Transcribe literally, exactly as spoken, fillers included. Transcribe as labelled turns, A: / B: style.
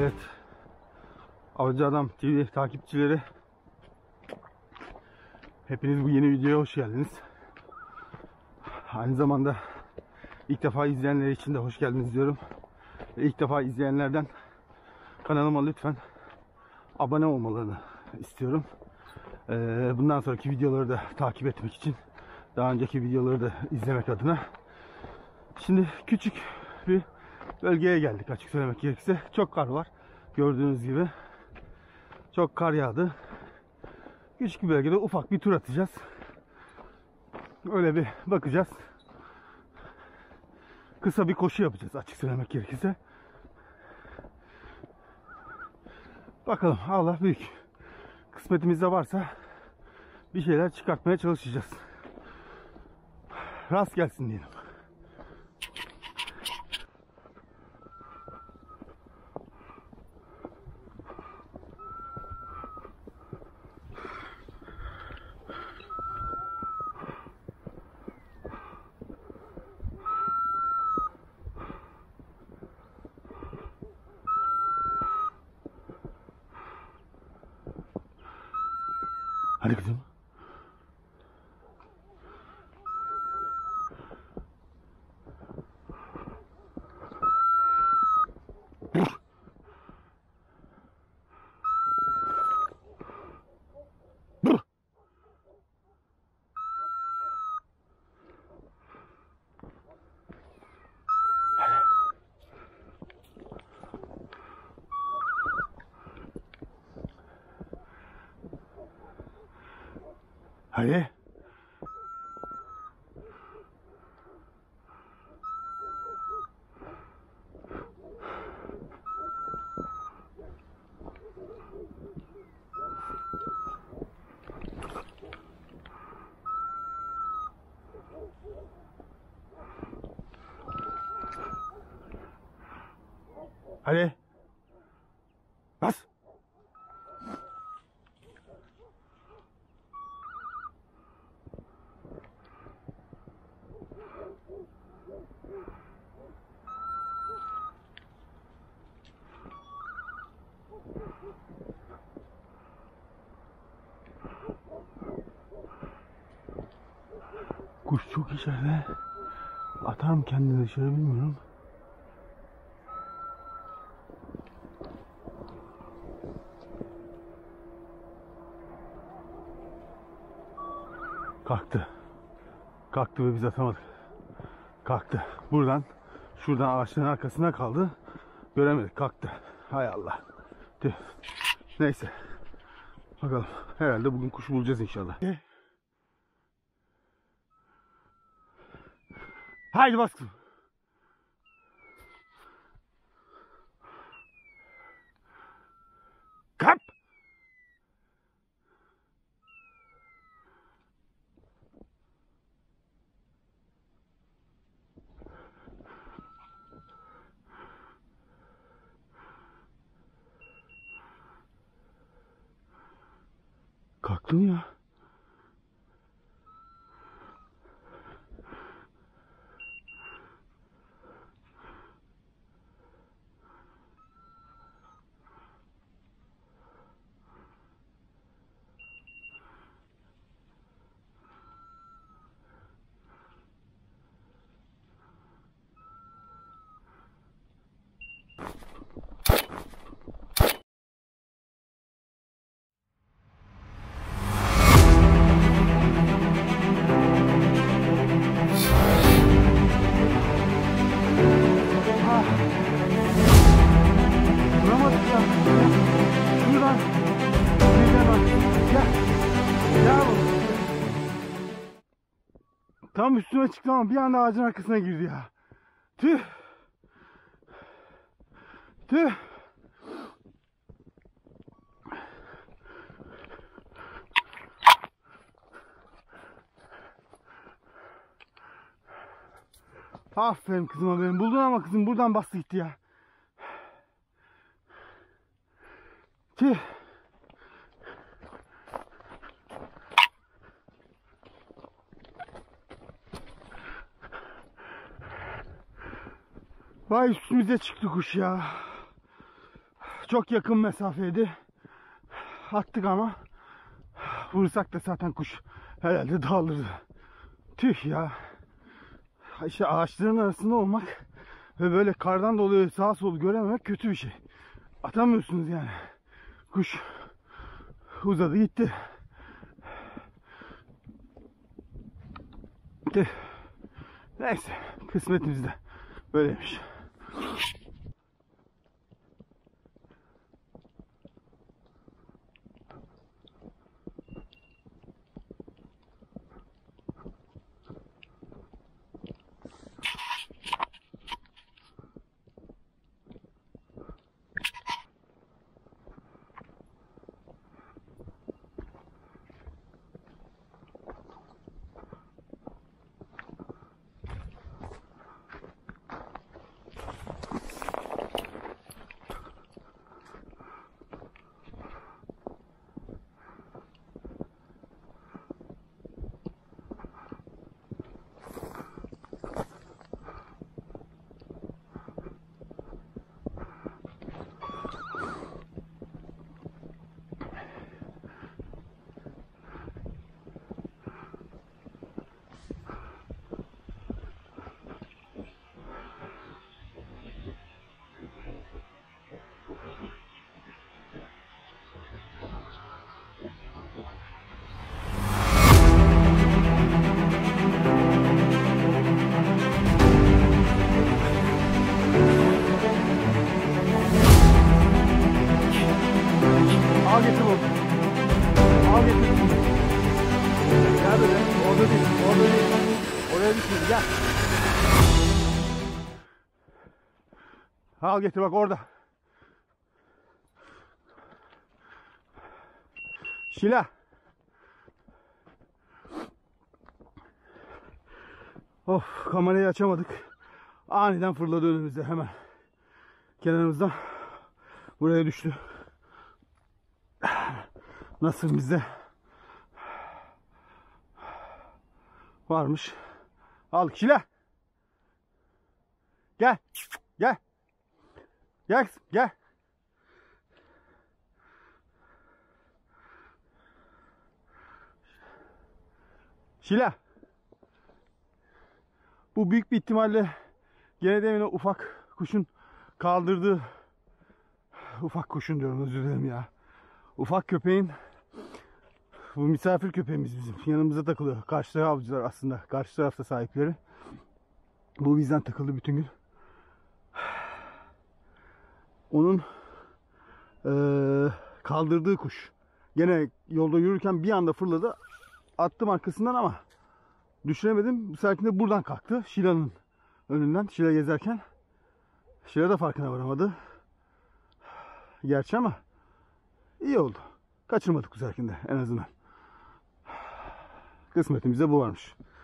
A: Evet, Avcı Adam T V takipçileri, hepiniz bu yeni videoya hoş geldiniz. Aynı zamanda ilk defa izleyenler için de hoş geldiniz diyorum. Ve ilk defa izleyenlerden kanalıma lütfen abone olmalarını istiyorum. Ee, bundan sonraki videoları da takip etmek için, daha önceki videoları da izlemek adına. Şimdi küçük bir bölgeye geldik, açık söylemek gerekirse. Çok kar var, gördüğünüz gibi. Çok kar yağdı. Küçük bir bölgede ufak bir tur atacağız. Öyle bir bakacağız. Kısa bir koşu yapacağız, açık söylemek gerekirse. Bakalım, Allah büyük. Kısmetimizde varsa bir şeyler çıkartmaya çalışacağız. Rast gelsin diyelim. Hadi kızım. Hadi. Hadi. Bas. Kuş çok içeride. Atar mı kendini dışarı bilmiyorum. Kalktı. Kalktı ve biz atamadık. Kalktı. Buradan, şuradan ağaçların arkasına kaldı. Göremedik. Kalktı. Hay Allah. Tüh. Neyse. Bakalım. Herhalde bugün kuş bulacağız inşallah. Haydi bas kızım. Kap. Kalktın ya. Tam üstüme çıktı ama bir anda ağacın arkasına girdi ya. Tüh. Tüh. Aferin kızıma benim. Buldun ama kızım buradan bastı gitti ya. Tüh. Vay üstümüze çıktı kuş ya. Çok yakın mesafeydi. Attık ama vursak da zaten kuş herhalde dağılırdı. Tüh ya. İşte ağaçların arasında olmak ve böyle kardan dolayı sağa solu görememek kötü bir şey. Atamıyorsunuz yani. Kuş uzadı gitti. Neyse, kısmetimiz de böyleymiş. Al getir oğlum. Al getir. Gel böyle. Orada değil. Orada değil. Oraya düşmeyin. Gel. Al getir bak orada. Şila. Of, kamerayı açamadık. Aniden fırladı önümüzde hemen. Kenarımızdan buraya düştü. Nasıl bizde varmış. Al Şila. Gel. Gel. Gel. Gel. Şila. Bu büyük bir ihtimalle gene demin o ufak kuşun kaldırdığı, ufak kuşun diyorum, özür dilerim ya. Ufak köpeğin, bu misafir köpeğimiz bizim. Yanımıza takılıyor. Karşı taraf avcılar aslında. Karşı tarafta sahipleri. Bu bizden takıldı bütün gün. Onun ee, kaldırdığı kuş. Gene yolda yürürken bir anda fırladı. Attım arkasından ama düşüremedim. Bu seferinde buradan kalktı. Şila'nın önünden. Şila gezerken. Şila da farkına varamadı. Gerçi ama iyi oldu. Kaçırmadık bu seferinde en azından. Kısmetimizde bu varmış.